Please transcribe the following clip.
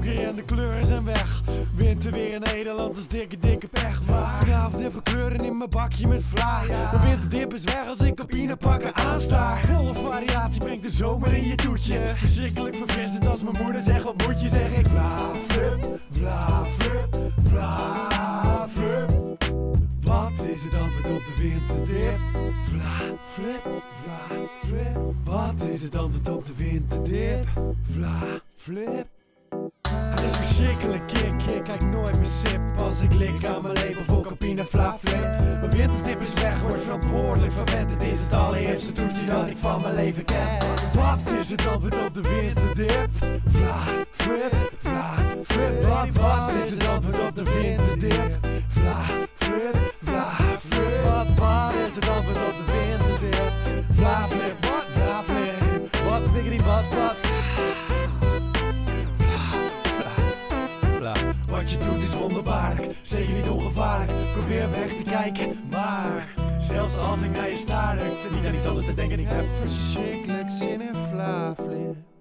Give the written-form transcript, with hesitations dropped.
donker en de kleuren zijn weg. Winterweer in Nederland is dikke pech. Maar vanavond heb ik kleuren in mijn bakje met vla. De winterdip is weg als ik Campina pakken aansta. Volle variatie brengt de zomer in je toetje. Verschrikkelijk verfrissend als mijn moeder zegt wat moet je, zeg ik VlaFlip, VlaFlip, VlaFlip. Wat is het antwoord op de winterdip? VlaFlip, VlaFlip. Wat is het antwoord op de winterdip? VlaFlip. Het is verschrikkelijk ik kijk nooit meer sip als ik lik aan mijn label voor Campina VlaFlip. Mijn winterdip is weg, word verantwoordelijk verwend. Het is het allereerste toetje dat ik van mijn leven ken. Wat is het antwoord op de winterdip? VlaFlip, VlaFlip. Wat is het antwoord op de winterdip? VlaFlip, VlaFlip. Wat is het antwoord op de winterdip? VlaFlip, VlaFlip. Wat biggity wat. Wat je doet is wonderbaarlijk, zeker niet ongevaarlijk. Probeer weg te kijken, maar zelfs als ik naar je staar, ik er niet aan iets anders te denken. Ik heb verschrikkelijk zin in VlaFlip.